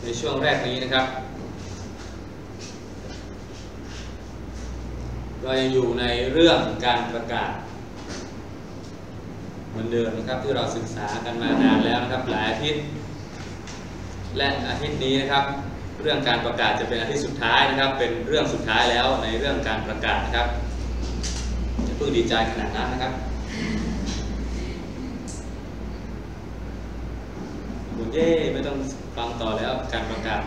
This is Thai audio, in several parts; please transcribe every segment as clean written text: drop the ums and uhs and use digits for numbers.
ช่วงแรกนี้นะครับเรายังอยู่ในเรื่องการประกาศเหมือนเดิมนะครับที่เราศึกษากันมานานแล้วนะครับหลายอาทิตย์และอาทิตย์นี้นะครับเรื่องการประกาศจะเป็นอาทิตย์สุดท้ายนะครับเป็นเรื่องสุดท้ายแล้วในเรื่องการประกาศนะครับจะเพิ่งดีใจขนาดนั้นนะครับบุญเย่ไม่ต้องฟังต่อแล้วการประกาศ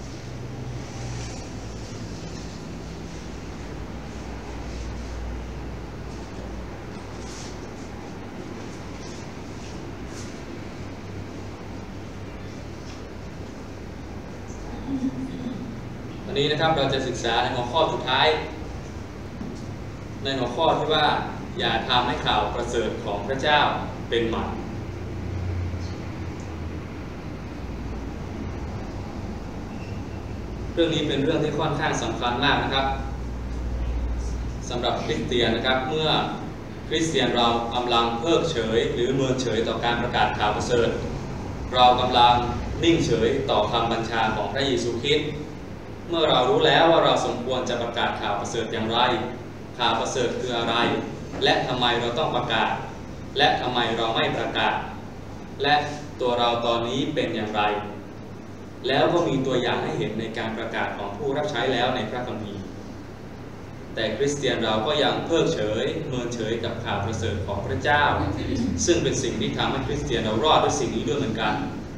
วันนี้นะครับเราจะศึกษาในหัวข้อสุดท้ายในหัวข้อที่ว่าอย่าทำให้ข่าวประเสริฐของพระเจ้าเป็นหมันเรื่องนี้เป็นเรื่องที่ค่อนข้างสำคัญมากนะครับสำหรับคริสเตียนนะครับเมื่อคริสเตียนเรากำลังเพิกเฉยหรือเมินเฉยต่อการประกาศข่าวประเสริฐเรากำลังนิ่งเฉยต่อคำบัญชาของพระเยซูคริสต์เมื่อเรารู้แล้วว่าเราสมควรจะประกาศข่าวประเสริฐอย่างไรข่าวประเสริฐคืออะไรและทำไมเราต้องประกาศและทำไมเราไม่ประกาศและตัวเราตอนนี้เป็นอย่างไรแล้วก็มีตัวอย่างให้เห็นในการประกาศของผู้รับใช้แล้วในพระคัมภีร์แต่คริสเตียนเราก็ยังเพิกเฉยเมินเฉยกับข่าวประเสริฐของพระเจ้าซึ่งเป็นสิ่งที่ทำให้คริสเตียนเรารอดด้วยสิ่งนี้ด้วยเหมือนกัน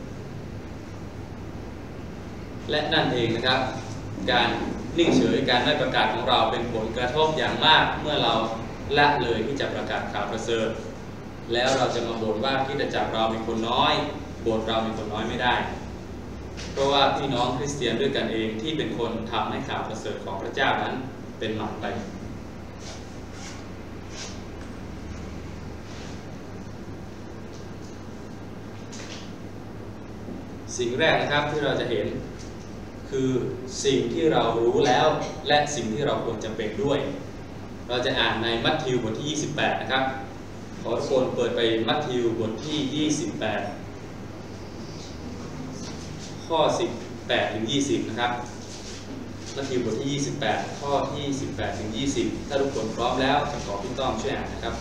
และนั่นเองนะครับการนิ่งเฉยการไม่ประกาศของเราเป็นผลกระทบอย่างมากเมื่อเราละเลยที่จะประกาศข่าวประเสริฐแล้วเราจะมาบ่นว่าคริสตจักรเรามีคนน้อยโบสถ์เรามีคนน้อยไม่ได้เพราะว่าพี่น้องคริสเตียนด้วยกันเองที่เป็นคนทำให้ข่าวประเสริฐของพระเจ้านั้นเป็นหมันไปสิ่งแรกนะครับที่เราจะเห็นคือสิ่งที่เรารู้แล้วและสิ่งที่เราควรจะเป็นด้วยเราจะอ่านในมัทธิวบทที่28นะครับขอทุกคนเปิดไปมัทธิวบทที่28ข้อ18ถึง20นะครับมัทธิวบทที่28ข้อที่18ถึง20ถ้าทุกคนพร้อมแล้วจะขอพี่ต้อมช่วยอ่านนะครับ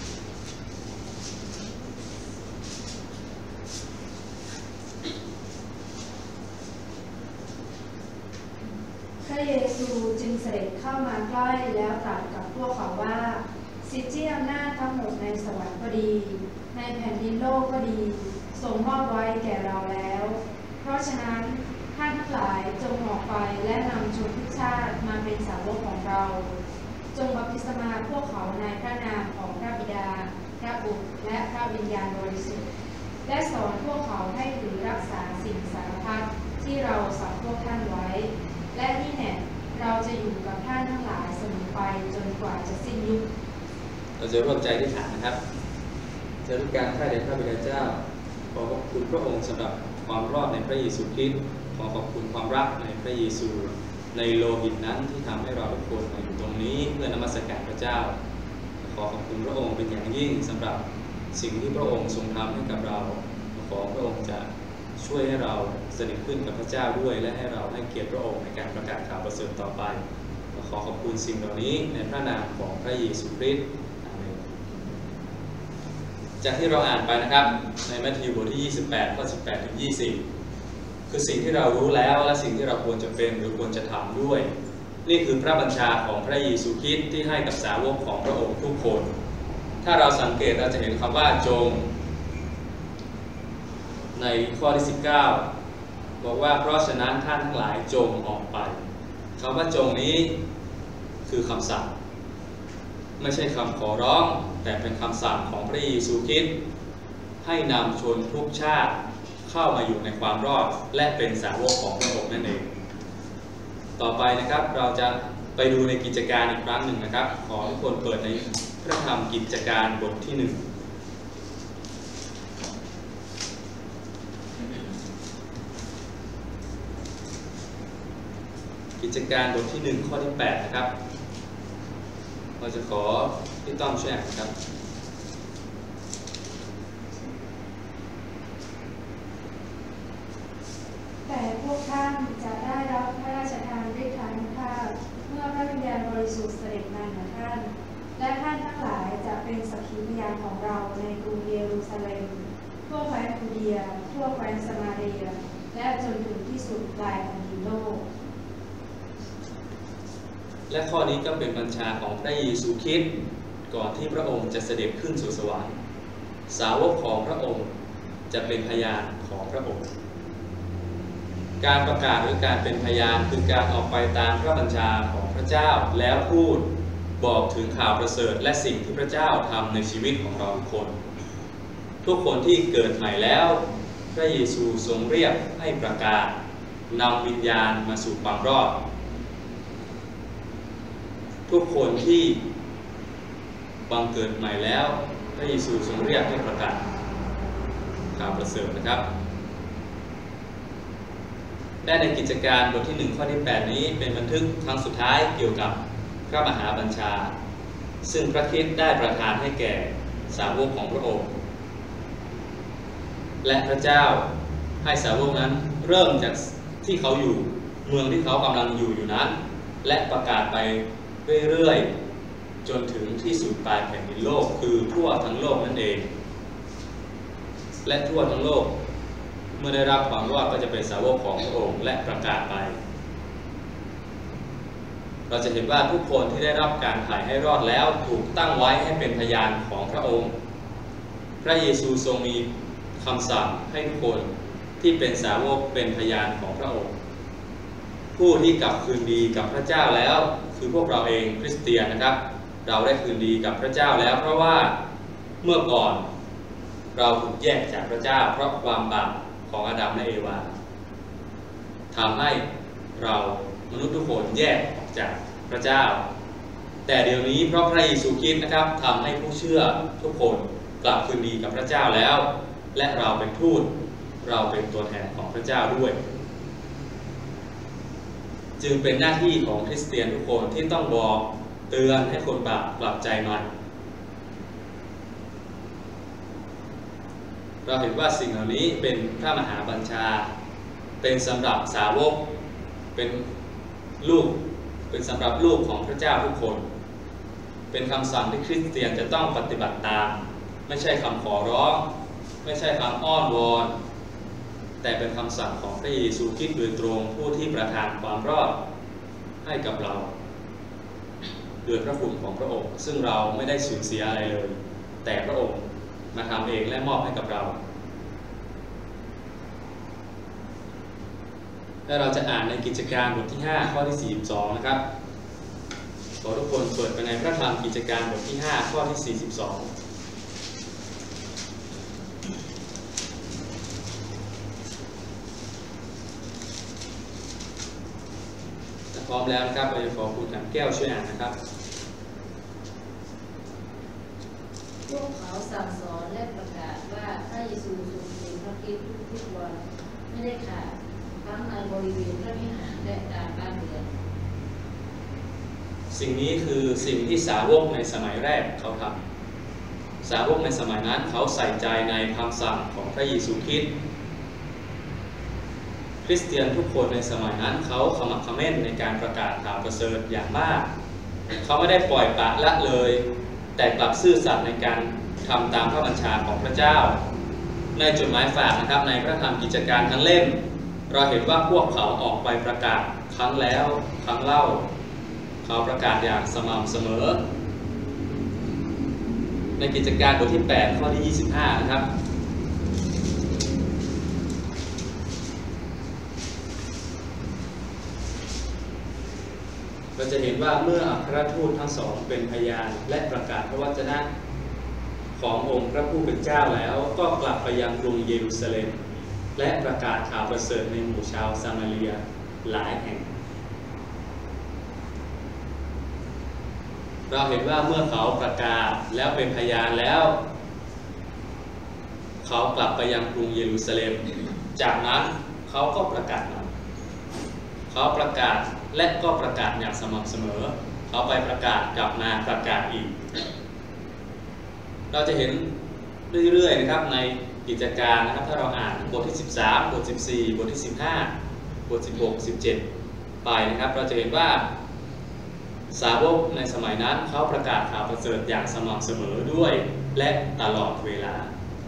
พระเยซูจึงเสด็จเข้ามาใกล้แล้วตรัสกับพวกเขาว่าสิทธิอำนาจทั้งหมดในสวรรค์ก็ดีในแผ่นดินโลกก็ดีทรงมอบไว้แก่เราแล้วเพราะฉะนั้นท่านทั้งหลายจงออกไปและนำชนทุกชาติมาเป็นสาวกของเราจงบัพติศมาพวกเขาในพระนามของพระบิดาพระบุตรและพระวิญญาณบริสุทธิ์และสอนพวกเขาให้ถือรักษาสิ่งสารพัดที่เราสั่งพวกท่านไว้และนี่แน่เราจะอยู่กับท่านทั้งหลายเสมอไปจนกว่าจะสิ้นยุคเราจะร่วมใจที่ฐานนะครับจะรู้การข้าแต่พระบิดาเจ้าขอขอบคุณพระองค์สำหรับความรอดในพระเยซูคริสต์ขอขอบคุณความรักในพระเยซูในโลหิตนั้นที่ทำให้เราทุกคนมาอยู่ตรงนี้เพื่อนมัสการพระเจ้าขอขอบคุณพระองค์เป็นอย่างยิ่งสำหรับสิ่งที่พระองค์ทรงทำให้กับเราขอพระองค์จะช่วยให้เราสนิทขึ้นกับพระเจ้าด้วยและให้เราให้เกียรติพระองค์ในการประกาศข่าวประเสริฐต่อไปขอขอบคุณสิ่งเหล่านี้ในพระนามของพระเยซูคริสต์อาเมนจากที่เราอ่านไปนะครับในมัทธิวบทที่28ข้อ18ถึง20คือสิ่งที่เรารู้แล้วและสิ่งที่เราควรจะเป็นหรือควรจะทำด้วยนี่คือพระบัญชาของพระเยซูคริสต์ที่ให้กับสาวกของพระองค์ทุกคนถ้าเราสังเกตเราจะเห็นคำว่าจงในข้อที่19บอกว่าเพราะฉะนั้นท่านทั้งหลายจงออกไปคำว่าจงนี้คือคำสั่งไม่ใช่คำขอร้องแต่เป็นคำสั่งของพระเยซูคริสต์ให้นำชนทุกชาติเข้ามาอยู่ในความรอดและเป็นสาวกของพระองค์นั่นเองต่อไปนะครับเราจะไปดูในกิจการอีกครั้งหนึ่งนะครับขอทุกคนเปิดในพระธรรมกิจการบทที่1กิจการบทที่1ข้อที่8นะครับเราจะขอพี่ต้อมช่วยอ่านครับแต่พวกท่านจะได้รับพระราชทานฤทธานุภาพเมื่อพระวิญญาณบริสุทธิ์เสด็จมาหาท่านและท่านทั้งหลายจะเป็นสักขีพยานของเราในกรุงเยรูซาเล็มทั่วแคว้นยูเดียทั่วแคว้นสมาเรียและจนถึงที่สุดปลายแผ่นดินโลกและข้อนี้ก็เป็นบัญชาของพระเยซูคริสต์ก่อนที่พระองค์จะเสด็จขึ้นสู่สวรรค์สาวกของพระองค์จะเป็นพยานของพระองค์การประกาศหรือการเป็นพยานคือการออกไปตามพระบัญชาของพระเจ้าแล้วพูดบอกถึงข่าวประเสริฐและสิ่งที่พระเจ้าทำในชีวิตของเราทุกคนที่เกิดใหม่แล้วพระเยซูทรงเรียกให้ประกาศนำวิญญาณมาสู่ความรอดทุกคนที่บังเกิดใหม่แล้วพระเยซูทรงเรียกให้ประกาศข่าวประเสริฐนะครับและในกิจการบทที่1ข้อที่8นี้เป็นบันทึกครั้งสุดท้ายเกี่ยวกับพระมหาบัญชาซึ่งพระคริสต์ได้ประทานให้แก่สาวกของพระองค์และพระเจ้าให้สาวกนั้นเริ่มจากที่เขาอยู่เมืองที่เขากำลังอยู่นั้นและประกาศไปเรื่อยๆจนถึงที่สุดปลายแผ่นดินโลกคือทั่วทั้งโลกนั่นเองและทั่วทั้งโลกเมื่อได้รับความรอดก็จะเป็นสาวกของพระองค์และประกาศไปเราจะเห็นว่าทุกคนที่ได้รับการไถ่ให้รอดแล้วถูกตั้งไว้ให้เป็นพยานของพระองค์พระเยซูทรงมีคำสั่งให้ทุกคนที่เป็นสาวกเป็นพยานของพระองค์ผู้ที่กลับคืนดีกับพระเจ้าแล้วคือพวกเราเองคริสเตียนนะครับเราได้คืนดีกับพระเจ้าแล้วเพราะว่าเมื่อก่อนเราถูกแยกจากพระเจ้าเพราะความบาปของอาดัมและเอวาทำให้เรามนุษย์ทุกคนแยกออกจากพระเจ้าแต่เดี๋ยวนี้เพราะพระเยซูคริสต์นะครับทำให้ผู้เชื่อทุกคนกลับคืนดีกับพระเจ้าแล้วและเราเป็นทูตเราเป็นตัวแทนของพระเจ้าด้วยจึงเป็นหน้าที่ของคริสเตียนทุกคนที่ต้องบอกเตือนให้คนบาปกลับใจใหม่เราเห็นว่าสิ่งเหล่านี้เป็นพระมหาบัญชาเป็นสำหรับสาวกเป็นลูกเป็นสำหรับลูกของพระเจ้าทุกคนเป็นคำสั่งที่คริสเตียนจะต้องปฏิบัติตามไม่ใช่คำขอร้องไม่ใช่คำอ้อนวอนแต่เป็นคำสั่งของพระเยซูคริสต์โดยตรงผู้ที่ประทานความรอดให้กับเราด้วยพระคุณของพระองค์ซึ่งเราไม่ได้สูญเสียอะไรเลยแต่พระองค์มาทำเองและมอบให้กับเราและเราจะอ่านในกิจการบทที่5ข้อที่42นะครับขอทุกคนเปิดไปในพระธรรมกิจการบทที่5ข้อที่42พร้อมแล้วนะครับเราจะขอคุณแก้วช่วยอ่านนะครับพวกเขาสั่งสอนและประกาศว่าพระเยซูทรงเป็นพระคริสต์ทุกวันไม่ได้ขาดทั้งในบริเวณพระวิหารและตามบ้านเรือนสิ่งนี้คือสิ่งที่สาวกในสมัยแรกเขาทำสาวกในสมัยนั้นเขาใส่ใจในคำสั่งของพระเยซูคริสต์คริสเตียนทุกคนในสมัยนั้นเขาขมักเขม้นในการประกาศข่าวประเสริฐอย่างมากเขาไม่ได้ปล่อยปละละเลยแต่กลับซื่อสัตย์ในการทำตามพระบัญชาของพระเจ้าในจดหมายฝากนะครับในพระธรรมกิจการทั้งเล่มเราเห็นว่าพวกเขาออกไปประกาศครั้งแล้วครั้งเล่าเขาประกาศอย่างสม่ำเสมอในกิจการบทที่8ข้อที่25นะครับเราจะเห็นว่าเมื่ออัครทูตทั้งสองเป็นพยานและประกาศพระวจนะขององค์พระผู้เป็นเจ้าแล้วก็กลับไปยังกรุงเยรูซาเล็มและประกาศข่าวประเสริฐในหมู่ชาวซามาเรียหลายแห่งเราเห็นว่าเมื่อเขาประกาศแล้วเป็นพยานแล้วเขากลับไปยังกรุงเยรูซาเล็มจากนั้นเขาก็ประกาศเขาประกาศและก็ประกาศอย่างสม่ำเสมอเขาไปประกาศกลับมาประกาศอีกเราจะเห็นเรื่อยๆนะครับในกิจการนะครับถ้าเราอ่านบทที่13บท14บทที่15บทท16-17 ไปนะครับเราจะเห็นว่าสาวกในสมัยนั้นเขาประกาศข่าวประเสริฐอย่างสม่ำเสมอด้วยและตลอดเวลา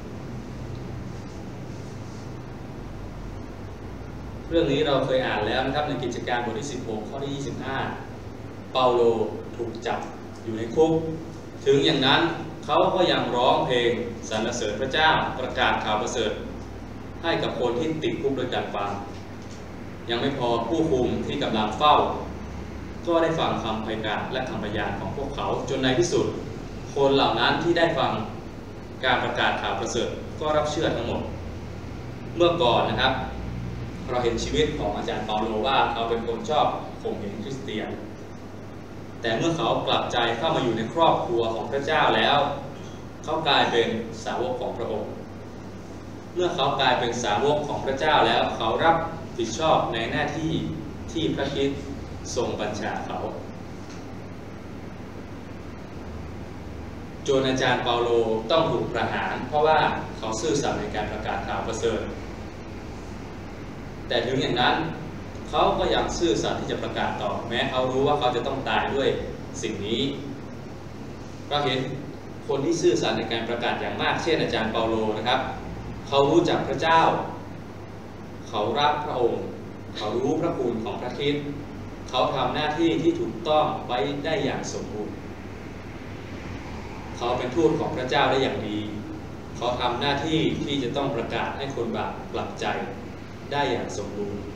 เรื่องนี้เราเคยอ่านแล้วนะครับในกิจการบทที่16ข้อที่25เปาโลถูกจับอยู่ในคุกถึงอย่างนั้นเขาก็ยังร้องเพลงสรรเสริญพระเจ้าประกาศข่าวประเสริฐให้กับคนที่ติดคุกด้วยกันฟังยังไม่พอผู้คุมที่กำลังเฝ้าก็ได้ฟังคำพยานและคำพยานของพวกเขาจนในที่สุดคนเหล่านั้นที่ได้ฟังการประกาศข่าวประเสริฐก็รับเชื่อทั้งหมดเมื่อก่อนนะครับเราเห็นชีวิตของอาจารย์เปาโลว่าเขาเป็นคนชอบข่มเหงคริสเตียนแต่เมื่อเขากลับใจเข้ามาอยู่ในครอบครัวของพระเจ้าแล้วเขากลายเป็นสาวกของพระองค์เมื่อเขากลายเป็นสาวกของพระเจ้าแล้วเขารับผิดชอบในหน้าที่ที่พระคริสต์ทรงบัญชาเขาจนอาจารย์เปาโลต้องถูกประหารเพราะว่าเขาซื่อสัตย์ในการประกาศข่าวประเสริฐแต่ถึงอย่างนั้นเขาก็ยังซื่อสัตย์ที่จะประกาศต่อแม้เขารู้ว่าเขาจะต้องตายด้วยสิ่งนี้เราเห็นคนที่ซื่อสัตย์ในการประกาศอย่างมากเช่นอาจารย์เปาโลนะครับเขารู้จักพระเจ้าเขารักพระองค์เขารู้พระคุณของพระคริสต์เขาทำหน้าที่ที่ถูกต้องไว้ได้อย่างสมบูรณ์เขาเป็นทูตของพระเจ้าได้อย่างดีเขาทำหน้าที่ที่จะต้องประกาศให้คนบาปกลับใจได้อย่างสมบูรณ์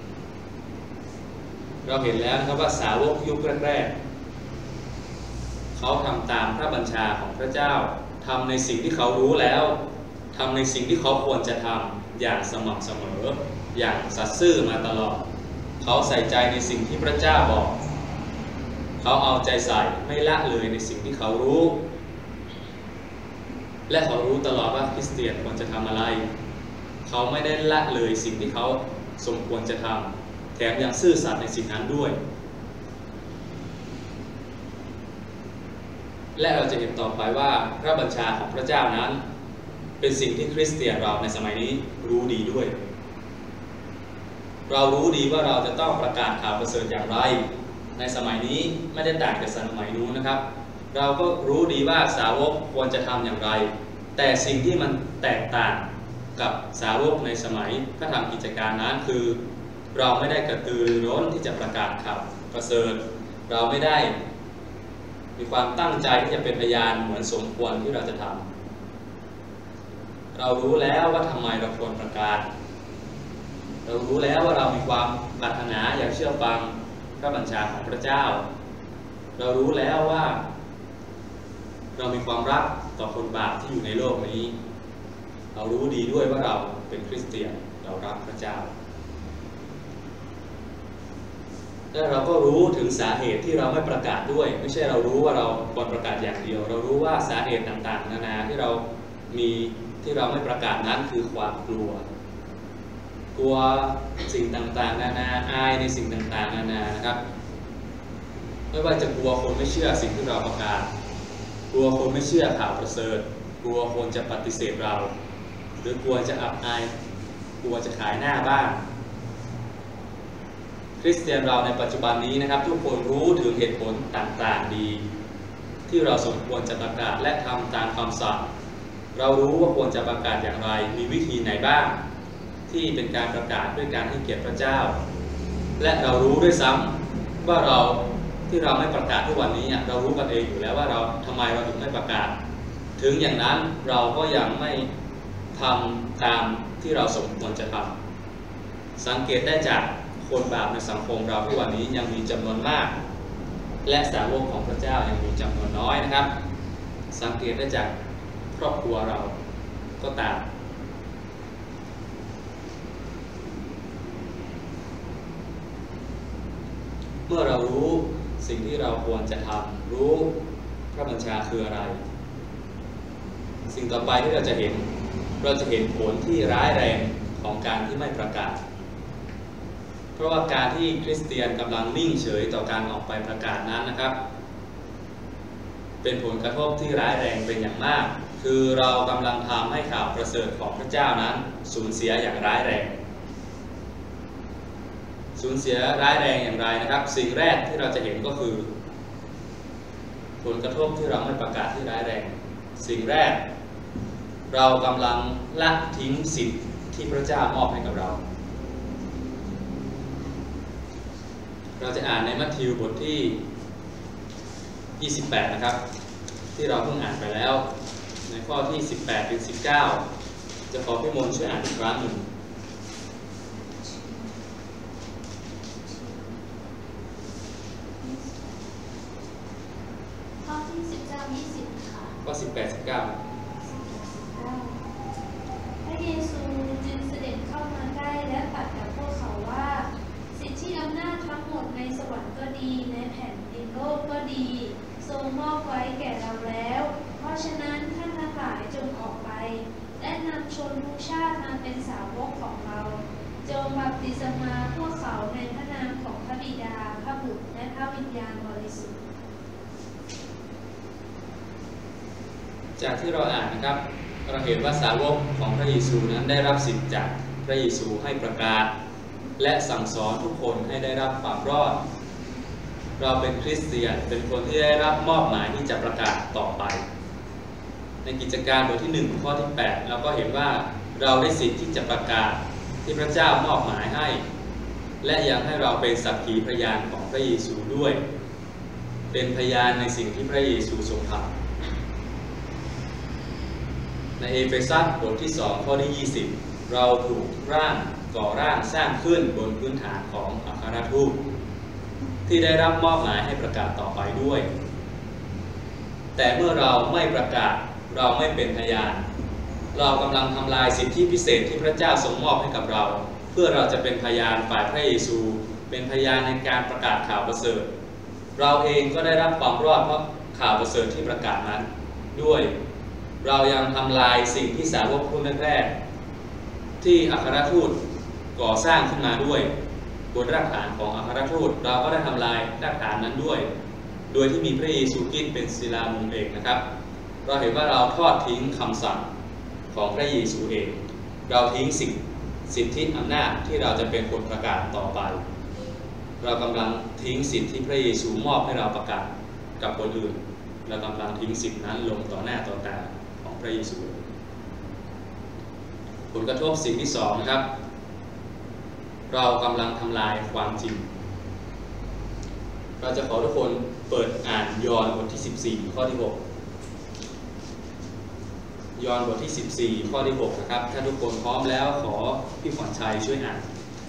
เราเห็นแล้วนะครับว่าสาวกยุคแรกๆเขาทำตามพระบัญชาของพระเจ้าทำในสิ่งที่เขารู้แล้วทำในสิ่งที่เขาควรจะทำอย่างสม่ำเสมออย่างสัตย์ซื่อมาตลอดเขาใส่ใจในสิ่งที่พระเจ้าบอกเขาเอาใจใส่ไม่ละเลยในสิ่งที่เขารู้และเขารู้ตลอดว่าคริสเตียนควรจะทำอะไรเขาไม่ได้ละเลยสิ่งที่เขาสมควรจะทำแถมยังซื่อสัตย์ในสิ่งนั้นด้วยและเราจะเห็นต่อไปว่าพระบัญชาของพระเจ้านั้นเป็นสิ่งที่คริสเตียนเราในสมัยนี้รู้ดีด้วยเรารู้ดีว่าเราจะต้องประกาศข่าวประเสริฐอย่างไรในสมัยนี้ไม่ได้ต่างจากสมัยนู้นนะครับเราก็รู้ดีว่าสาวกควรจะทำอย่างไรแต่สิ่งที่มันแตกต่างกับสาวกในสมัยพระธรรมกิจการนั้นคือเราไม่ได้กระตือรือร้นที่จะประกาศข่าวประเสริฐเราไม่ได้มีความตั้งใจที่จะเป็นพยานเหมือนสมควรที่เราจะทำเรารู้แล้วว่าทำไมเราควรประกาศเรารู้แล้วว่าเรามีความปรารถนาอยากเชื่อฟังพระบัญชาของพระเจ้าเรารู้แล้วว่าเรามีความรักต่อคนบาปที่อยู่ในโลกนี้เรารู้ดีด้วยว่าเราเป็นคริสเตียนเรารักพระเจ้าและเราก็รู้ถึงสาเหตุที่เราไม่ประกาศด้วยไม่ใช่เรารู้ว่าเราควรประกาศอย่างเดียวเรารู้ว่าสาเหตุต่างๆนานาที่เรามีที่เราไม่ประกาศนั้นคือความกลัวสิ่งต่างๆนานาอายในสิ่งต่างๆนานานะครับไม่ว่าจะกลัวคนไม่เชื่อสิ่งที่เราประกาศกลัวคนไม่เชื่อข่าวประเสริฐกลัวคนจะปฏิเสธเราหรือกลัวจะอับอายกลัวจะขายหน้าบ้างคริสเตียนเราในปัจจุบันนี้นะครับทุกคนรู้ถึงเหตุผลต่างๆดีที่เราสมควรจะประกาศและทำตามคำสั่งเรารู้ว่าควรจะประกาศอย่างไรมีวิธีไหนบ้างที่เป็นการประกาศด้วยการให้เกียรติพระเจ้าและเรารู้ด้วยซ้ำว่าเราที่เราไม่ประกาศทุกวันนี้เรารู้กันเองอยู่แล้วว่าเราทำไมเราถึงไม่ประกาศถึงอย่างนั้นเราก็ยังไม่ทำตามที่เราสมควรจะทำสังเกตได้จากคนบาปในสังคมเราทุกวันนี้ยังมีจำนวนมากและสาวกของพระเจ้ายังมีจำนวนน้อยนะครับสังเกตได้จากครอบครัวเราก็ตามเมื่อเรารู้สิ่งที่เราควรจะทำรู้พระบัญชาคืออะไรสิ่งต่อไปที่เราจะเห็นผลที่ร้ายแรงของการที่ไม่ประกาศเพราะว่าการที่คริสเตียนกำลังนิ่งเฉยต่อการออกไปประกาศนั้นนะครับเป็นผลกระทบที่ร้ายแรงเป็นอย่างมากคือเรากำลังทำให้ข่าวประเสริฐของพระเจ้านั้นสูญเสียอย่างร้ายแรงสูญเสียร้ายแรงอย่างไรนะครับสิ่งแรกที่เราจะเห็นก็คือผลกระทบที่เราไม่ประกาศที่ร้ายแรงสิ่งแรกเรากำลังละทิ้งสิทธิ์ที่พระเจ้ามอบให้กับเราจะอ่านในมัทธิวบทที่28นะครับที่เราเพิ่งอ่านไปแล้วในข้อที่18ถึง19จะขอพี่มนต์ช่วยอ่านอีกครั้งหนึ่งข้อที่19-20ค่ะข้อ18-19 พระเยซูจึงเสด็จเข้ามาใกล้และตรัสกับพวกเขาว่าสิทธิอำนาจทั้งหมดในสวรรค์ก็ดีในแผ่นดินโลกก็ดีทรงมอบไว้แก่เราแล้วเพราะฉะนั้นท่านทั้งหลายจงออกไปและนำชนทุกชาติมาเป็นสาวกของเราจงบัพติศมาพวกเขาในพระนามของพระบิดาพระบุตรและพระวิญญาณบริสุทธิ์จากที่เราอ่านนะครับเราเห็นว่าสาวกของพระเยซูนั้นได้รับสิทธิ์จากพระเยซูให้ประกาศและสั่งสอนทุกคนให้ได้รับความรอดเราเป็นคริสเตียนเป็นคนที่ได้รับมอบหมายที่จะประกาศต่อไปในกิจการบทที่1ข้อที่8เราก็เห็นว่าเราได้สิทธิ์ที่จะประกาศที่พระเจ้ามอบหมายให้และยังให้เราเป็นสักขีพยานของพระเยซูด้วยเป็นพยานในสิ่งที่พระเยซูทรงทำในเอเฟซัสบทที่2ข้อที่20เราถูกก่อร่างสร้างขึ้นบนพื้นฐานของอัครทูตที่ได้รับมอบหมายให้ประกาศต่อไปด้วยแต่เมื่อเราไม่ประกาศเราไม่เป็นพยานเรากำลังทำลายสิทธิพิเศษที่พระเจ้าทรงมอบให้กับเราเพื่อเราจะเป็นพยานฝ่ายพระเยซูเป็นพยานในการประกาศข่าวประเสริฐเราเองก็ได้รับความรอดเพราะข่าวประเสริฐที่ประกาศนั้นด้วยเรายังทำลายสิ่งที่สาวกรุ่นแรกๆที่อัครทูตก่อสร้างขึ้นมาด้วยบนรากฐานของอัครทูตเราก็ได้ทำลายรากฐานนั้นด้วยโดยที่มีพระเยซูคริสต์เป็นศิลามุงเอกนะครับเราเห็นว่าเราทอดทิ้งคำสั่งของพระเยซูเองเราทิ้งสิทธิอำนาจที่เราจะเป็นคนประกาศต่อไปเรากำลังทิ้งสิทธิที่พระเยซูมอบให้เราประกาศกับคนอื่นเรากำลังทิ้งสิทธินั้นลงต่อหน้าต่อตาของพระเยซูผลกระทบสิ่งที่2นะครับเรากำลังทำลายความจริงเราจะขอทุกคนเปิดอ่านยอห์นบทที่14ข้อที่6ยอห์นบทที่14ข้อที่6นะครับถ้าทุกคนพร้อมแล้วขอพี่ขวัญชัยช่วยอ่าน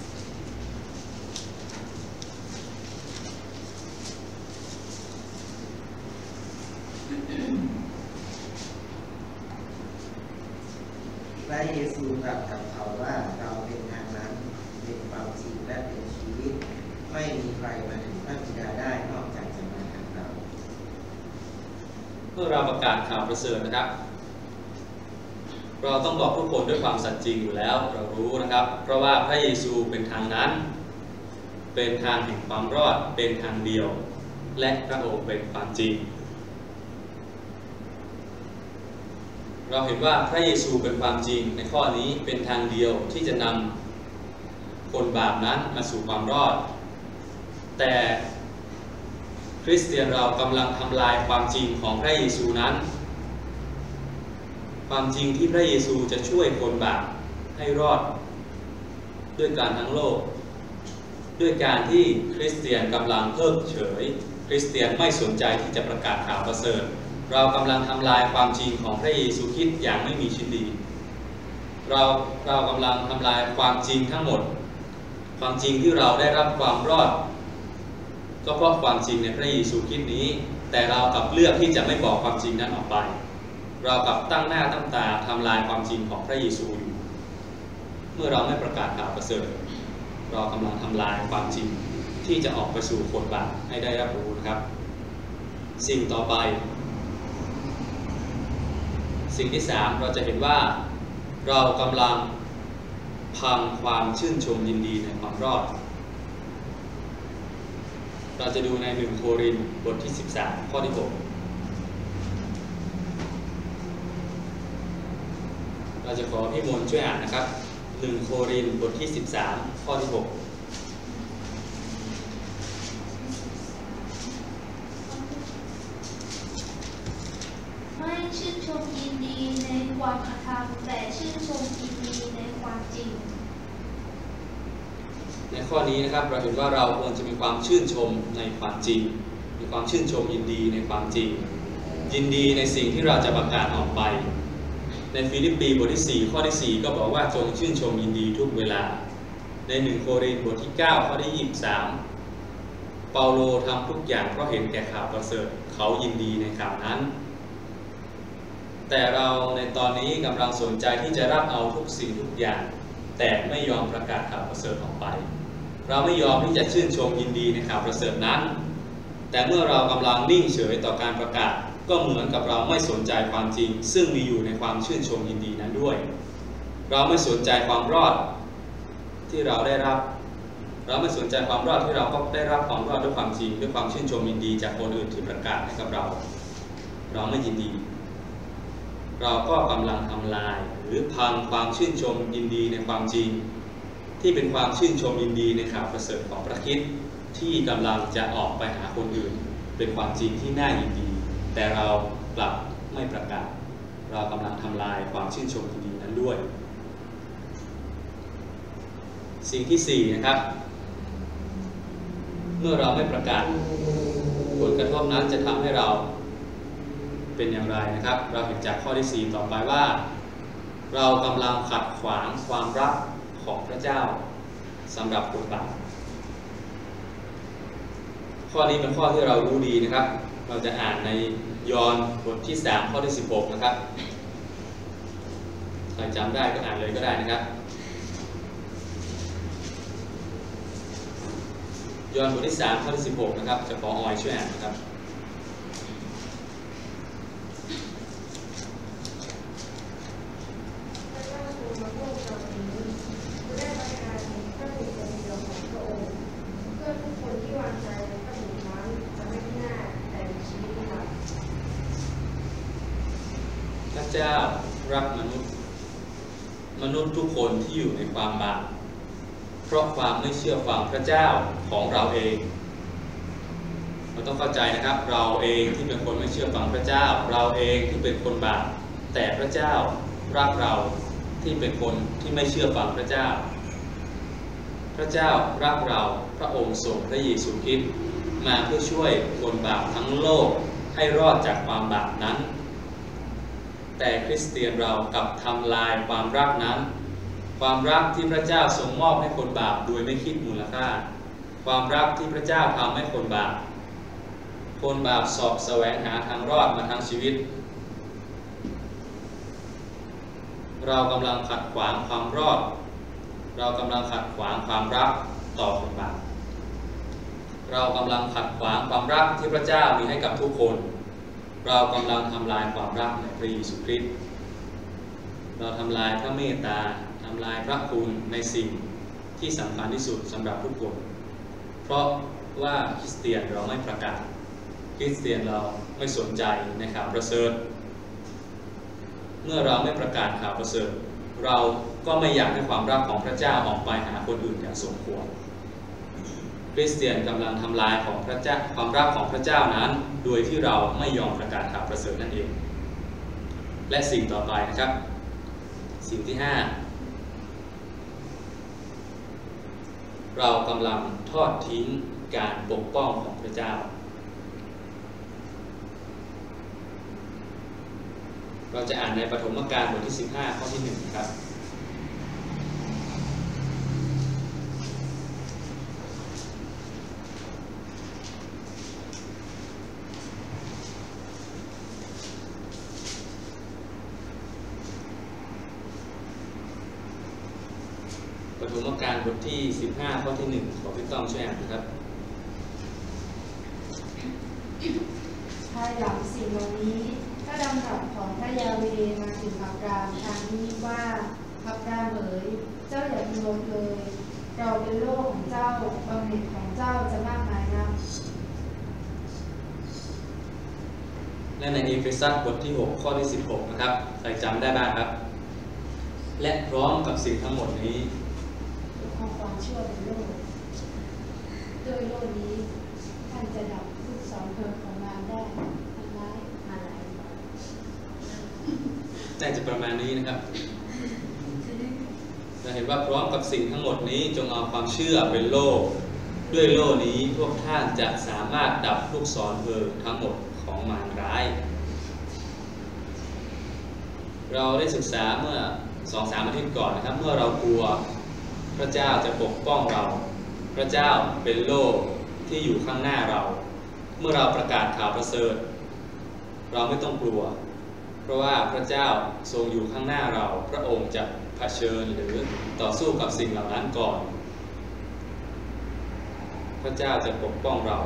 พระเยซูตรัสกับเขาว่าเราเป็นทางนั้นเป็นความจริงและเป็นชีวิตไม่มีใครมาถึงพระบิดาได้นอกจากจะมาทางเราเมื่อเราประกาศข่าวประเสริฐนะครับเราต้องบอกทุกคนด้วยความสัตย์จริงอยู่แล้วเรารู้นะครับเพราะว่าพระเยซูเป็นทางนั้นเป็นทางแห่งความรอดเป็นทางเดียวและพระองค์เป็นความจริงเราเห็นว่าพระเยซูเป็นความจริงในข้อนี้เป็นทางเดียวที่จะนำคนบาปนั้นมาสู่ความรอดแต่คริสเตียนเรากำลังทำลายความจริงของพระเยซูนั้นความจริงที่พระเยซูจะช่วยคนบาปให้รอดด้วยการทั้งโลกด้วยการที่คริสเตียนกำลังเพิกเฉยคริสเตียนไม่สนใจที่จะประกาศข่าวประเสริฐเรากำลังทำลายความจริงของพระเยซูคริสต์อย่างไม่มีชิ้นดีเรากำลังทำลายความจริงทั้งหมดความจริงที่เราได้รับความรอดก็เพราะความจริงในพระเยซูคริสต์นี้แต่เรากลับเลือกที่จะไม่บอกความจริงนั้นออกไปเรากลับตั้งหน้าตั้งตาทำลายความจริงของพระเยซูอยู่เมื่อเราไม่ประกาศข่าวประเสริฐเรากำลังทำลายความจริงที่จะออกไปสู่คนบาปให้ได้รับรู้นะครับสิ่งต่อไปสิ่งที่3เราจะเห็นว่าเรากำลังพังความชื่นชมยินดีในความรอดเราจะดูใน1โครินธ์บทที่13ข้อที่6เราจะขอพี่มนต์ช่วยอ่านนะครับ1โครินธ์บทที่13ข้อที่6 ความอธรรมแต่ชื่นชมยินดีในความจริงในข้อนี้นะครับเราเห็นว่าเราควรจะมีความชื่นชมในความจริงมีความชื่นชมยินดีในความจริงยินดีในสิ่งที่เราจะประกาศออกไปในฟิลิปปีบทที่4ข้อที่4ก็บอกว่าจงชื่นชมยินดีทุกเวลาใน1โครินธ์บทที่9ข้อที่23เปาโลทำทุกอย่างเพราะเห็นแก่ข่าวประเสริฐเขายินดีในข่าวนั้นแต่เราในตอนนี้กำลังสนใจที่จะรับเอาทุกสิ่งทุกอย่างแต่ไม่ยอมประกาศข่าวประเสริฐออกไปเราไม่ยอมที่จะชื่นชมยินดีในข่าวประเสริฐนั้นแต่เมื่อเรากำลังนิ่งเฉยต่อการประกาศก็เหมือนกับเราไม่สนใจความจริงซึ่งมีอยู่ในความชื่นชมยินดีนั้นด้วยเราไม่สนใจความรอดที่เราได้รับเราไม่สนใจความรอดที่เราก็ได้รับความรอดด้วยความจริงด้วยความชื่นชมยินดีจากคนอื่นที่ประกาศให้กับเราไม่ยินดีเราก็กำลังทำลายหรือพังความชื่นชมยินดีในความจริงที่เป็นความชื่นชมยินดีในข่าวประเสริฐของพระคริสต์ที่กำลังจะออกไปหาคนอื่นเป็นความจริงที่น่ายินดีแต่เรากลับไม่ประกาศเรากำลังทำลายความชื่นชมยินดีนั้นด้วยสิ่งที่4นะครับเมื่อเราไม่ประกาศผลกระทบนั้นจะทำให้เราเป็นอย่างไรนะครับเราเห็นจากข้อที่4ต่อไปว่าเรากำลังขัดขวางความรักของพระเจ้าสำหรับคนบาปข้อนี้เป็นข้อที่เรารู้ดีนะครับเราจะอ่านในยอห์นบทที่3ข้อที่16นะครับใครจำได้ก็อ่านเลยก็ได้นะครับยอห์นบทที่3ข้อที่16นะครับจะขอออยช่วยอ่านนะครับพระเจ้ารักมนุษย์ทุกคนที่อยู่ในความบาปเพราะความไม่เชื่อฟังพระเจ้าของเราเองเราต้องเข้าใจนะครับเราเองที่เป็นคนไม่เชื่อฟังพระเจ้าเราเองที่เป็นคนบาปแต่พระเจ้ารักเราที่เป็นคนที่ไม่เชื่อฟังพระเจ้าพระเจ้ารักเราพระองค์ส่งพระเยซูคริสต์มาเพื่อช่วยคนบาปทั้งโลกให้รอดจากความบาปนั้นแต่คริสเตียนเรากลับทำลายความรักนั้นความรักที่พระเจ้าทรงมอบให้คนบาปโดยไม่คิดมูลค่าความรักที่พระเจ้าทำให้คนบาปสอบแสวงหาทางรอดมาทั้งชีวิตเรากำลังขัดขวางความรอดเรากำลังขัดขวางความรักต่อคนบาปเรากำลังขัดขวางความรักที่พระเจ้ามีให้กับทุกคนเรากำลังทำลายความรักในพระเยซูคริสต์เราทำลายพระเมตตาทำลายพระคุณในสิ่งที่สำคัญที่สุดสำหรับทุกคนเพราะว่าคริสเตียนเราไม่ประกาศคริสเตียนเราไม่สนใจในข่าวประเสริฐเมื่อเราไม่ประกาศข่าวประเสริฐเราก็ไม่อยากให้ความรักของพระเจ้าออกไปหาคนอื่นอย่างสมควรคริสเตียนกำลังทำลายของพระเจ้าความรักของพระเจ้านั้นโดยที่เราไม่ยอมประกาศข่าวประเสริฐนั่นเองและสิ่งต่อไปนะครับสิ่งที่5เรากำลังทอดทิ้งการปกป้องของพระเจ้าเราจะอ่านในปฐมกาลบทที่15ข้อที่1ครับปฐมกาลบทที่15ข้อที่1ขอพี่ต้อมช่วยอ่านนะครับภายหลังสิ่งเหล่านี้พระดำรัสของพระยาเวห์มาถึงอับรามทางนี้ว่าอับรามเอ๋ยเจ้าอย่าพิโรธเลยเราเป็นโลกของเจ้าบำเหน็จของเจ้าจะมากมายนักและในเอเฟซัสบทที่6ข้อที่16นะครับใครจำได้บ้างครับและพร้อมกับสิ่งทั้งหมดนี้ความเชื่อในโลกโดยโลกนี้ท่านจะดับทุกสองเพลิงของมารได้อะไรน่าจะประมาณนี้นะครับเราเห็นว่าพร้อมกับสิ่งทั้งหมดนี้จงเอาความเชื่อเป็นโล่ด้วยโล่นี้พวกท่านจะสามารถดับลูกศรเพลิงทั้งหมดของมารร้ายเราได้ศึกษาเมื่อ 2-3 อาทิตย์ก่อนนะครับเมื่อเรากลัวพระเจ้าจะปกป้องเราพระเจ้าเป็นโล่ที่อยู่ข้างหน้าเราเมื่อเราประกาศข่าวประเสริฐเราไม่ต้องกลัวเพราะว่าพระเจ้าทรงอยู่ข้างหน้าเราพระองค์จะเผชิญหรือต่อสู้กับสิ่งเหล่านั้นก่อนพระเจ้าจะปกป้องเรา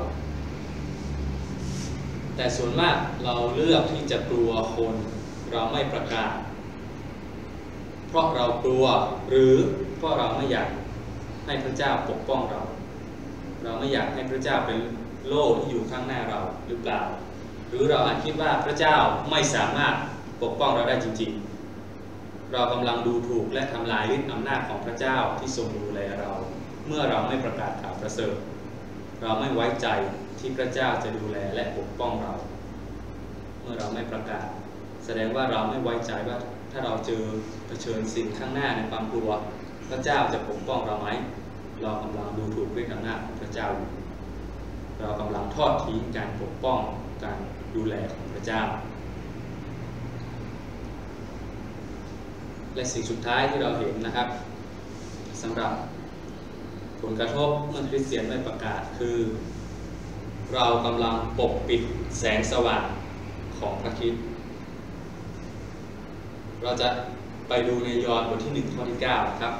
แต่ส่วนมากเราเลือกที่จะกลัวคนเราไม่ประกาศเพราะเรากลัวหรือเพราะเราไม่อยากให้พระเจ้าปกป้องเราไม่อยากให้พระเจ้าเป็นโล่ที่อยู่ข้างหน้าเราหรือเปล่าหรือเราอาจคิดว่าพระเจ้าไม่สามารถปกป้องเราได้จริงๆเรากำลังดูถูกและทำลายฤทธิ์อำนาจของพระเจ้าที่ทรงดูแลเราเมื่อเราไม่ประกาศข่าวประเสริฐเราไม่ไว้ใจที่พระเจ้าจะดูแลและปกป้องเราเมื่อเราไม่ประกาศแสดงว่าเราไม่ไว้ใจว่าถ้าเราเผชิญสิ่งข้างหน้าในความกลัวพระเจ้าจะปกป้องเราไหมเรากำลังดูถูกฤทธิ์อำนาจของพระเจ้าอยู่เรากำลังทอดทิ้งการปกป้องการดูแลของพระเจ้าและสิ่งสุดท้ายที่เราเห็นนะครับสำหรับผลกระทบเมื่อคริสเตียนไม่ประกาศคือเรากำลังปกปิดแสงสว่างของพระคริสต์เราจะไปดูในยอห์นบทที่ 1 ข้อที่ 9 นะครับ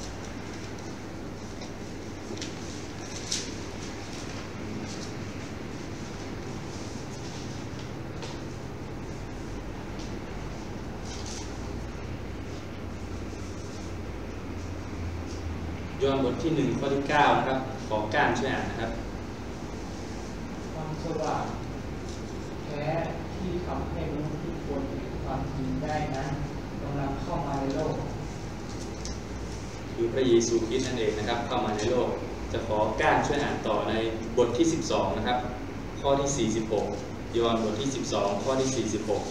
ยอห์นบทที่ 1 ข้อที่ 9 นะครับ ขอการช่วยอ่านนะครับความสว่างแท้ที่ทำให้มนุษย์ทุกคนเห็นความจริงได้นั้นกำลังเข้ามาในโลกคือพระเยซูคริสต์นั่นเองนะครับเข้ามาในโลกจะขอการช่วยอ่านต่อในบทที่ 12 นะครับข้อที่ 46 ยอห์นบทที่ 12 ข้อที่ 46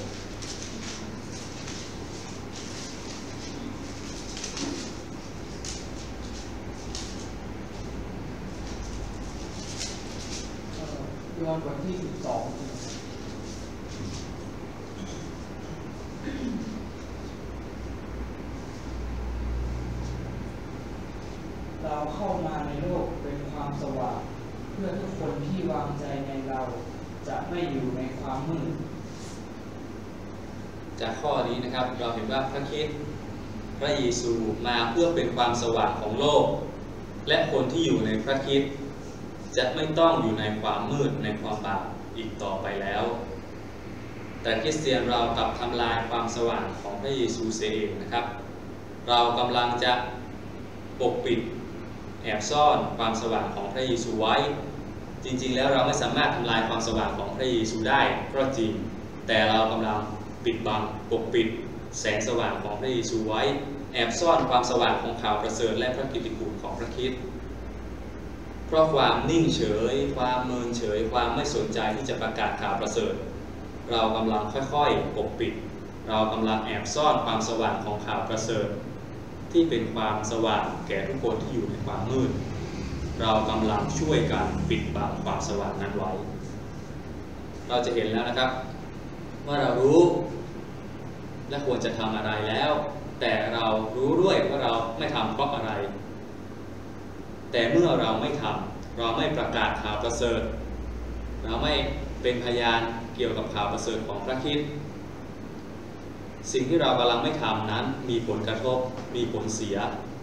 ยอห์นบทที่ 12เราเข้ามาในโลกเป็นความสว่างเพื่อทุกคนที่วางใจในเราจะไม่อยู่ในความมืดจากข้อนี้นะครับเราเห็นว่าพระคริสต์พระเยซูมาเพื่อเป็นความสว่างของโลกและคนที่อยู่ในพระคริสต์จะไม่ต้องอยู่ในความมืดในความบาปอีกต่อไปแล้วแต่คริสเตียนเรากลับทำลายความสว่างของพระเยซูเองนะครับเรากำลังจะปกปิดแอบซ่อนความสว่างของพระเยซูไว้จริงๆแล้วเราไม่สามารถทำลายความสว่างของพระเยซูได้ก็จริงแต่เรากำลังปิดบังปกปิดแสงสว่างของพระเยซูไว้แอบซ่อนความสว่างของข่าวประเสริฐและพระกิตติคุณของพระคริสต์เพราะความนิ่งเฉยความเมินเฉยความไม่สนใจที่จะประกาศข่าวประเสริฐเรากำลังค่อยๆปกปิดเรากำลังแอบซ่อนความสว่างของข่าวประเสริฐที่เป็นความสว่างแก่ทุกคนที่อยู่ในความมืดเรากำลังช่วยกันปิดบังความสว่างนั้นไว้เราจะเห็นแล้วนะครับว่าเรารู้และควรจะทำอะไรแล้วแต่เรารู้ด้วยว่าเราไม่ทำเพราะอะไรแต่เมื่อเราไม่ทำเราไม่ประกาศข่าวประเสริฐเราไม่เป็นพยานเกี่ยวกับข่าวประเสริฐของพระคริสต์สิ่งที่เรากำลังไม่ทำนั้นมีผลกระทบมีผลเสีย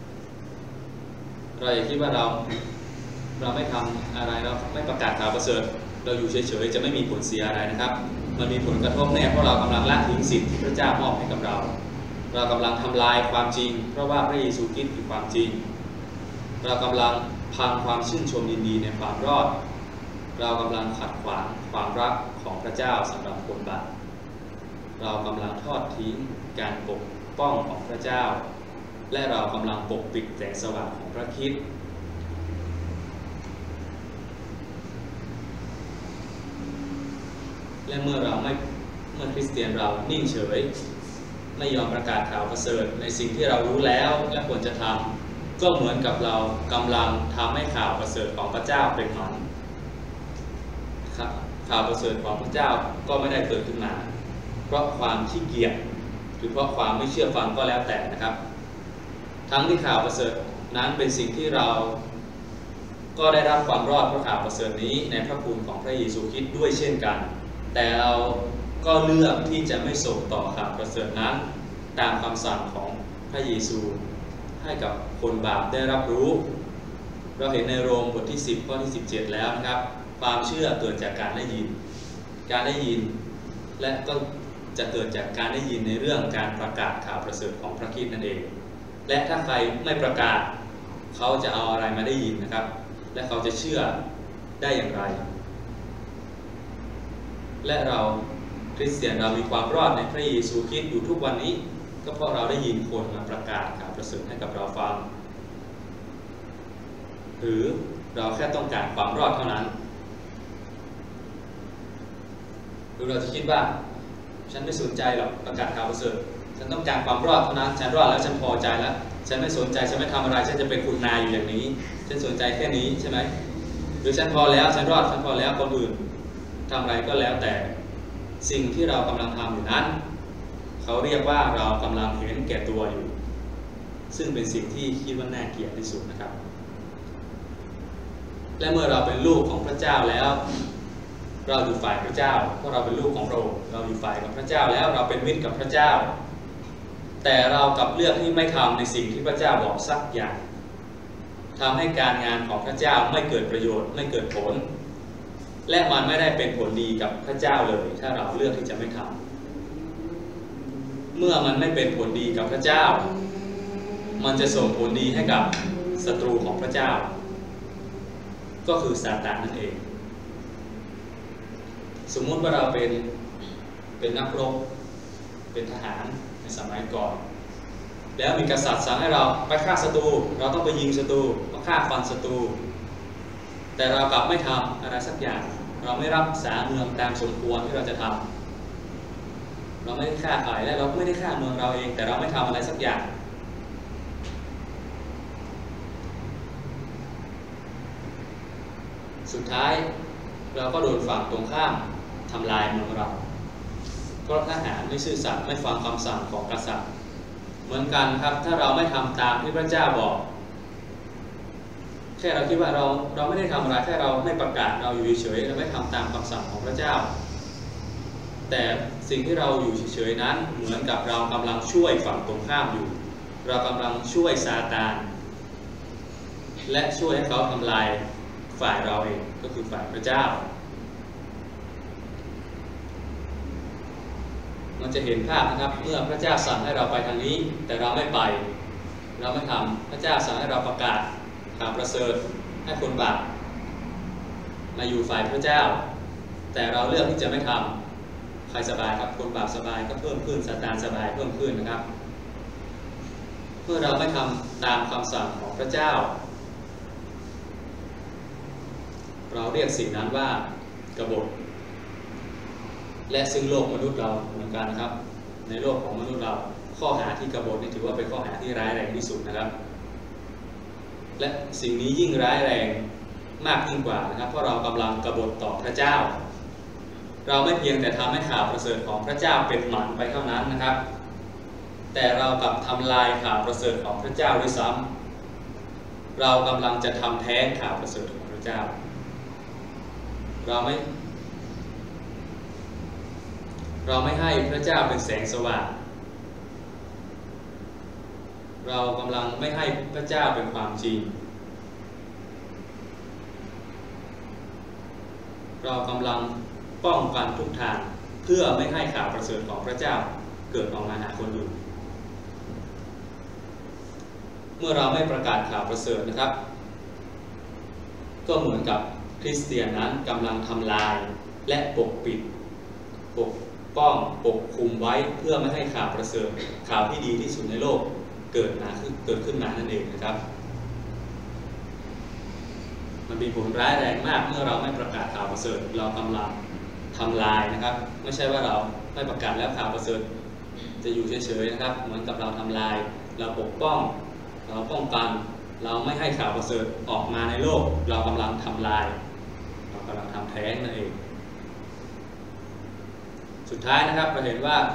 เราอย่าคิดว่าเราไม่ทำอะไรเราไม่ประกาศข่าวประเสริฐเราอยู่เฉยๆจะไม่มีผลเสียอะไรนะครับมันมีผลกระทบแน่เพราะเรากำลังละทิ้งสิทธิ์ที่พระเจ้ามอบให้กับเรากำลังทำลายความจริงเพราะว่าพระเยซูคริสต์คือความจริงเรากำลังพังความชื่นชมยินดีในความรอดเรากำลังขัดขวางความรักของพระเจ้าสำหรับคนบาปเรากำลังทอดทิ้งการปกป้องของพระเจ้าและเรากำลังปกปิดแสงสว่างของพระคริสต์และเมื่อคริสเตียนเรานิ่งเฉยไม่ยอมประกาศข่าวประเสริฐในสิ่งที่เรารู้แล้วและควรจะทำก็เหมือนกับเรากำลังทำให้ข่าวประเสริฐของพระเจ้าเป็นหมันครับข่าวประเสริฐของพระเจ้าก็ไม่ได้เกิดขึ้นมาเพราะความขี้เกียจหรือเพราะความไม่เชื่อฟังก็แล้วแต่นะครับทั้งที่ข่าวประเสริฐนั้นเป็นสิ่งที่เราก็ได้รับความรอดเพราะข่าวประเสริฐนี้ในพระคุณของพระเยซูคริสต์ด้วยเช่นกันแต่เราก็เลือกที่จะไม่ส่งต่อข่าวประเสริฐนั้นตามคำสั่งของพระเยซูให้กับคนบาปได้รับรู้เราเห็นในโรมบทที่10ข้อที่17แล้วนะครับความเชื่อเกิดจากการได้ยินและก็จะเกิดจากการได้ยินในเรื่องการประกาศข่าวประเสริฐของพระคริสต์นั่นเองและถ้าใครไม่ประกาศเขาจะเอาอะไรมาได้ยินนะครับและเขาจะเชื่อได้อย่างไรและเราคริสเตียนเรามีความรอดในพระเยซูคริสต์อยู่ทุกวันนี้ก็เพราะเราได้ยินคนมาประกาศข่าวประเสริฐให้กับเราฟังหรือเราแค่ต้องการความรอดเท่านั้นหรือเราจะคิดว่าฉันไม่สนใจหรอกประกาศข่าวประเสริฐฉันต้องการความรอดเท่านั้นฉันรอดแล้วฉันพอใจแล้วฉันไม่สนใจฉันไม่ทำอะไรฉันจะเป็นคุณนายอยู่อย่างนี้ฉันสนใจแค่นี้ใช่ไหมหรือฉันพอแล้วฉันรอดฉันพอแล้วคนอื่นทำอะไรก็แล้วแต่สิ่งที่เรากำลังทำอยู่นั้นเขาเรียกว่าเรากำลังเห็นแก่ตัวอยู่ซึ่งเป็นสิ่งที่คิดว่าน่าเกลียดที่สุดนะครับและเมื่อเราเป็นลูกของพระเจ้าแล้วเราอยู่ฝ่ายพระเจ้าเพราะเราเป็นลูกของพระองค์เราอยู่ฝ่ายกับพระเจ้าแล้วเราเป็นมิตรกับพระเจ้าแต่เรากลับเลือกที่ไม่ทำในสิ่งที่พระเจ้าบอกสักอย่างทำให้การงานของพระเจ้าไม่เกิดประโยชน์ไม่เกิดผลและมันไม่ได้เป็นผลดีกับพระเจ้าเลยถ้าเราเลือกที่จะไม่ทำเมื่อมันไม่เป็นผลดีกับพระเจ้ามันจะส่งผลดีให้กับศัตรูของพระเจ้าก็คือซาตานนั่นเองสมมุติว่าเราเป็นนักรบเป็นทหารในสมัยก่อนแล้วมีกษัตริย์สั่งให้เราไปฆ่าศัตรูเราต้องไปยิงศัตรูต้องฆ่าฟันศัตรูแต่เรากลับไม่ทำอะไรสักอย่างเราไม่รักษาเมืองตามสมควรที่เราจะทำเราไม่ได้ฆ่าใครและเราไม่ได้ฆ่าเมืองเราเองแต่เราไม่ทำอะไรสักอย่างสุดท้ายเราก็โดนฝั่งตรงข้ามทำลายเมืองเราเพราะทหารไม่ซื่อสัตย์ไม่ฟังคำสั่งของกษัตริย์เหมือนกันครับถ้าเราไม่ทำตามที่พระเจ้าบอกแค่เราคิดว่าเราไม่ได้ทำอะไรแค่เราไม่ประกาศเราอยู่เฉยๆเราไม่ทำตามคำสั่งของพระเจ้าแต่สิ่งที่เราอยู่เฉยๆนั้นเหมือนกับเรากำลังช่วยฝั่งตรงข้ามอยู่เรากำลังช่วยซาตานและช่วยให้เขาทำลายฝ่ายเราเองก็คือฝ่ายพระเจ้ามันจะเห็นภาพนะครับเมื่อพระเจ้าสั่งให้เราไปทางนี้แต่เราไม่ไปเราไม่ทำพระเจ้าสั่งให้เราประกาศข่าวประเสริฐให้คนบาปมาอยู่ฝ่ายพระเจ้าแต่เราเลือกที่จะไม่ทำใครสบายครับคนบาปสบายก็เพิ่มขึ้นซาตานสบายเพิ่มขึ้นนะครับเมื่อเราไม่ทำตามคำสั่งของพระเจ้าเราเรียกสิ่งนั้นว่ากบฏและซึ่งโลกมนุษย์เราเหมือนกันนะครับในโลกของมนุษย์เราข้อหาที่กบฏนี่ถือว่าเป็นข้อหาที่ร้ายแรงที่สุดนะครับและสิ่งนี้ยิ่งร้ายแรงมากยิ่งกว่านะครับเพราะเรากำลังกบฏต่อพระเจ้าเราไม่เพียงแต่ทำให้ข่าวประเสริฐของพระเจ้าเป็นหมันไปเท่านั้นนะครับแต่เรากลับทำลายข่าวประเสริฐของพระเจ้าด้วยซ้ำเรากำลังจะทำแท้งข่าวประเสริฐของพระเจ้าเราไม่ให้พระเจ้าเป็นแสงสว่างเรากำลังไม่ให้พระเจ้าเป็นความจริงเรากำลังป้องกันทุกทางเพื่อไม่ให้ข่าวประเสริฐของพระเจ้าเกิดออกมาหาคนอื่นเมื่อเราไม่ประกาศข่าวประเสริฐนะครับก็เหมือนกับคริสเตียนนั้นกำลังทำลายและปกปิดปกป้องปกคุมไว้เพื่อไม่ให้ข่าวประเสริฐข่าวที่ดีที่สุดในโลกเกิดขึ้นมานั่นเองนะครับมันมีผลร้ายแรงมากเมื่อเราไม่ประกาศข่าวประเสริฐเรากำลังทำลายนะครับไม่ใช่ว่าเราไม่ประกาศแล้วข่าวประเสริฐจะอยู่เฉยๆนะครับเหมือนกับเราทำลายเราปกป้องเราป้องกันเราไม่ให้ข่าวประเสริฐออกมาในโลกเรากำลังทำลายเรากำลังทำแท้งนั่นเองสุดท้ายนะครับเราเห็นว่า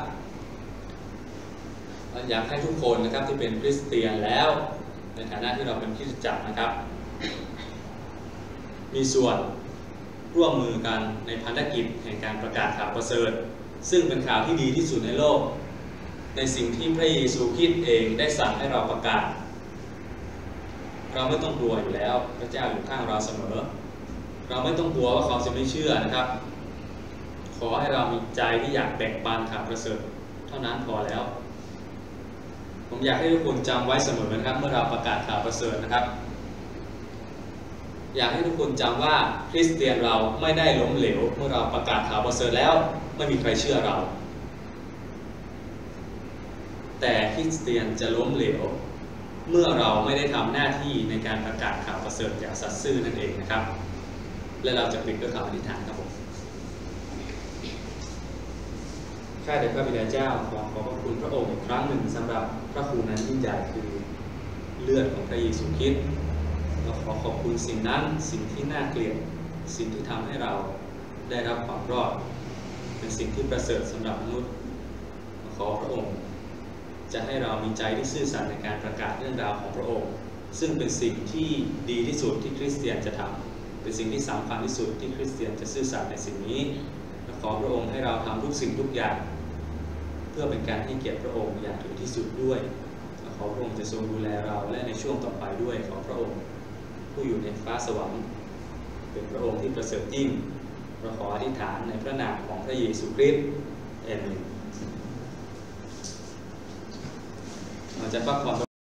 อยากให้ทุกคนนะครับที่เป็นคริสเตียนแล้วในฐานะที่เราเป็นคริสตจักรนะครับมีส่วนร่วมมือกันในภารกิจแห่งการประกาศข่าวประเสริฐซึ่งเป็นข่าวที่ดีที่สุดในโลกในสิ่งที่พระเยซูคริสต์เองได้สั่งให้เราประกาศเราไม่ต้องกลัวอยู่แล้วพระเจ้าอยู่ข้างเราเสมอเราไม่ต้องกลัวว่าเขาจะไม่เชื่อนะครับขอให้เรามีใจที่อยากแบ่งปันข่าวประเสริฐเท่านั้นพอแล้วผมอยากให้ทุกคนจำไว้เสมอนะครับเมื่อเราประกาศข่าวประเสริฐนะครับอยากให้ทุกคนจำว่าคริสเตียนเราไม่ได้ล้มเหลวเมื่อเราประกาศข่าวประเสริฐแล้วไม่มีใครเชื่อเราแต่คริสเตียนจะล้มเหลวเมื่อเราไม่ได้ทำหน้าที่ในการประกาศข่าวประเสริฐอย่างสัตย์ซื่อนั่นเองนะครับและเราจะปิดด้วยคำอธิษฐานครับผมข้าแต่พระบิดาเจ้าขอพระคุณพระองค์อีกครั้งหนึ่งสำหรับพระคุณนั้นยิ่งใหญ่คือเลือดของพระเยซูคริสต์เราขอขอบคุณสิ่งนั้นสิ่งที่น่าเกลียดสิ่งที่ทำให้เราได้รับความรอดเป็นสิ่งที่ประเสริฐสำหรับมนุษย์ขอพระองค์จะให้เรามีใจที่ซื่อสัตย์ในการประกาศเรื่องราวของพระองค์ซึ่งเป็นสิ่งที่ดีที่สุดที่คริสเตียนจะทำเป็นสิ่งที่สำคัญที่สุดที่คริสเตียนจะซื่อสัตย์ในสิ่งนี้ขอพระองค์ให้เราทำทุกสิ่งทุกอย่างเพื่อเป็นการให้เกียรติพระองค์อย่างถึงที่สุดด้วยขอพระองค์จะทรงดูแลเราและในช่วงต่อไปด้วยขอพระองค์ผู้อยู่ในฟ้าสวรรค์เป็นพระองค์ที่ประเสริฐยิ่งเราขออธิษฐานในพระนามของพระเยซูคริสต์อาเมนเราจะพักผ่อน